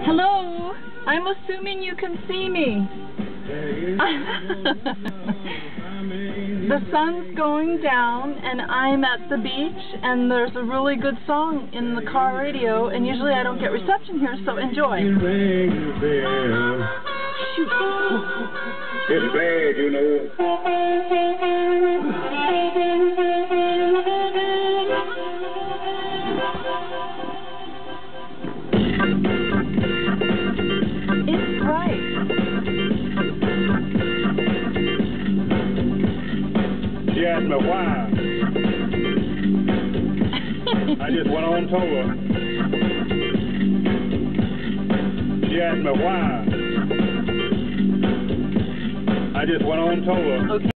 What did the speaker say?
Hello, I'm assuming you can see me. The sun's going down and I'm at the beach and there's a really good song in the car radio and usually I don't get reception here, so enjoy. Shoot. It's bad, you know. It's bright. She asked me why. I just went on tour. She asked me why. I just went on tour. Okay.